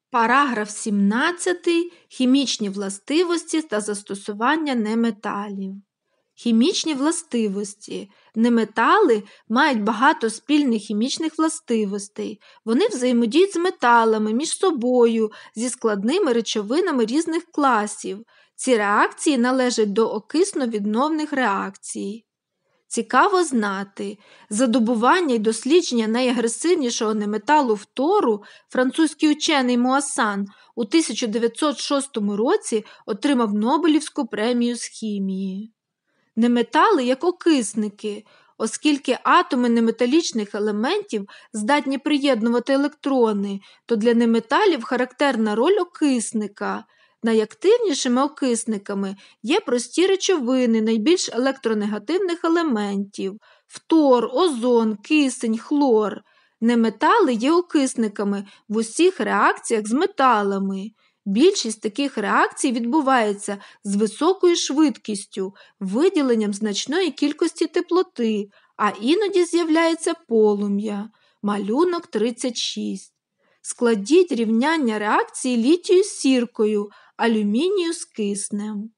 Параграф 17. Хімічні властивості та застосування неметалів. Хімічні властивості. Неметали мають багато спільних хімічних властивостей. Вони взаємодіють з металами, між собою, зі складними речовинами різних класів. Ці реакції належать до окисно-відновних реакцій. Цікаво знати, за добування й дослідження найагресивнішого неметалу фтору французький учений Муасан у 1906 році отримав Нобелівську премію з хімії. Неметали як окисники, оскільки атоми неметалічних елементів здатні приєднувати електрони, то для неметалів характерна роль окисника. Найактивнішими окисниками є прості речовини найбільш електронегативних елементів – фтор, озон, кисень, хлор. Неметали є окисниками в усіх реакціях з металами. Більшість таких реакцій відбувається з високою швидкістю, виділенням значної кількості теплоти, а іноді з'являється полум'я. Малюнок 36. Складіть рівняння реакції літію з сіркою, алюмінію з киснем.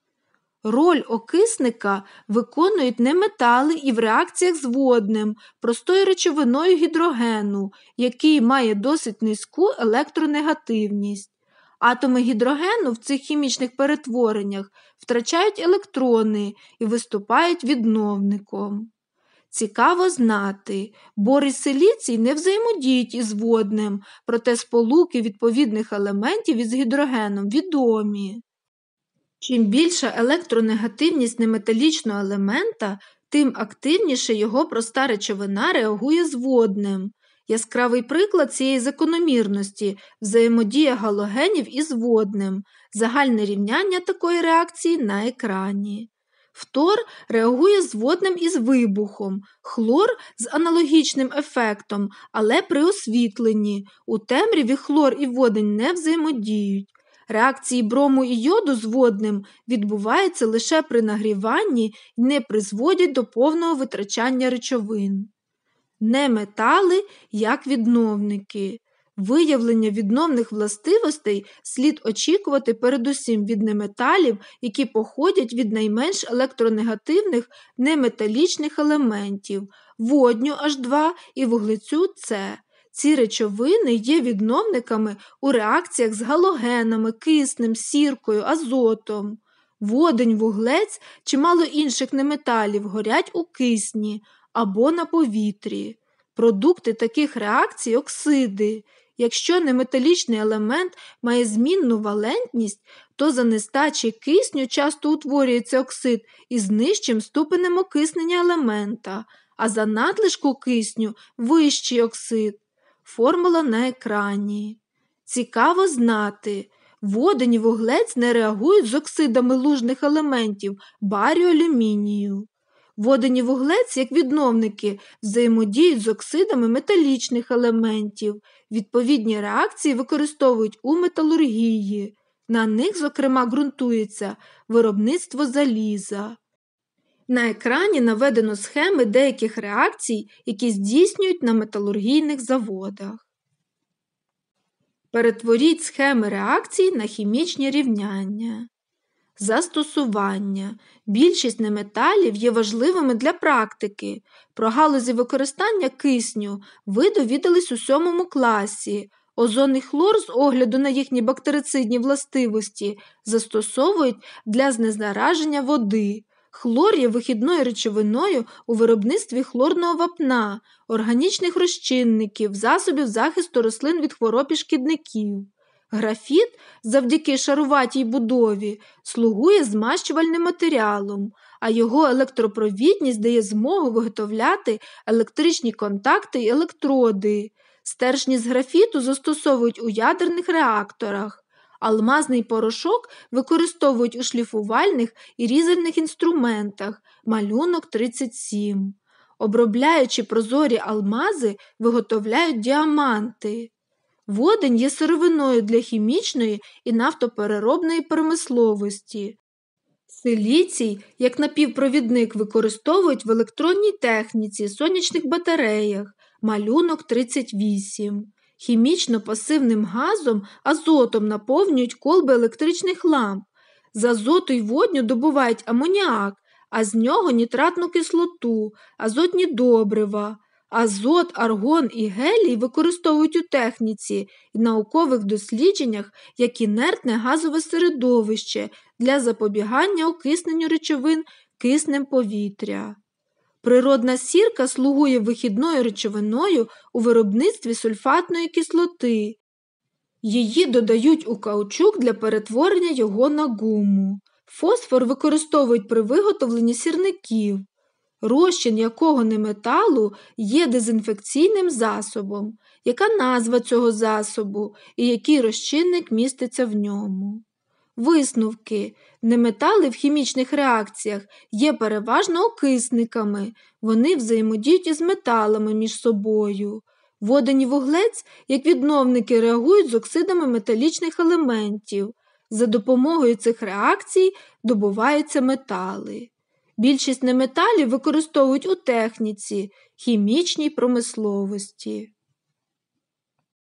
Роль окисника виконують неметали і в реакціях з водним, простою речовиною гідрогену, який має досить низьку електронегативність. Атоми гідрогену в цих хімічних перетвореннях втрачають електрони і виступають відновником. Цікаво знати, бор і силіцій не взаємодіють із водним, проте сполуки відповідних елементів із гідрогеном відомі. Чим більша електронегативність неметалічного елемента, тим активніше його проста речовина реагує з водним. Яскравий приклад цієї закономірності – взаємодія галогенів із водним. Загальне рівняння такої реакції на екрані. Фтор реагує з водним із вибухом, хлор з аналогічним ефектом, але при освітленні. У темряві хлор і водень не взаємодіють. Реакції брому і йоду з водним відбуваються лише при нагріванні і не призводять до повного витрачання речовин. Неметали як відновники. Виявлення відновних властивостей слід очікувати передусім від неметалів, які походять від найменш електронегативних неметалічних елементів – водню H2 і вуглецю С. Ці речовини є відновниками у реакціях з галогенами, киснем, сіркою, азотом. Водень, вуглець, чимало інших неметалів горять у кисні або на повітрі. Продукти таких реакцій – оксиди. Якщо неметалічний елемент має змінну валентність, то за нестачі кисню часто утворюється оксид із нижчим ступенем окиснення елемента, а за надлишку кисню – вищий оксид. Формула на екрані. Цікаво знати, водень і вуглець не реагують з оксидами лужних елементів барію, алюмінію. Водень і вуглець, як відновники, взаємодіють з оксидами металічних елементів. Відповідні реакції використовують у металургії. На них, зокрема, ґрунтується виробництво заліза. На екрані наведено схеми деяких реакцій, які здійснюють на металургійних заводах. Перетворіть схеми реакцій на хімічні рівняння. Застосування. Більшість неметалів є важливими для практики. Про галузі використання кисню ви довідались у 7 класі. Озон і хлор з огляду на їхні бактерицидні властивості застосовують для знезараження води. Хлор є вихідною речовиною у виробництві хлорного вапна, органічних розчинників, засобів захисту рослин від хвороб і шкідників. Графіт, завдяки шаруватій будові, слугує змащувальним матеріалом, а його електропровідність дає змогу виготовляти електричні контакти і електроди. Стержні з графіту застосовують у ядерних реакторах. Алмазний порошок використовують у шліфувальних і різальних інструментах. Малюнок 37. Обробляючи прозорі алмази, виготовляють діаманти. Водень є сировиною для хімічної і нафтопереробної промисловості. Силіцій, як напівпровідник, використовують в електронній техніці, сонячних батареях. Малюнок 38. Хімічно пасивним газом азотом наповнюють колби електричних ламп. З азоту й водню добувають амоніак, а з нього нітратну кислоту, азотні добрива. Азот, аргон і гелій використовують у техніці і наукових дослідженнях як інертне газове середовище для запобігання окисненню речовин киснем повітря. Природна сірка слугує вихідною речовиною у виробництві сульфатної кислоти. Її додають у каучук для перетворення його на гуму. Фосфор використовують при виготовленні сірників. Розчин якого неметалу є дезінфекційним засобом. Яка назва цього засобу і який розчинник міститься в ньому? Висновки. Неметали в хімічних реакціях є переважно окисниками. Вони взаємодіють із металами між собою. Водень і вуглець, як відновники, реагують з оксидами металічних елементів. За допомогою цих реакцій добуваються метали. Більшість неметалів використовують у техніці, хімічній промисловості.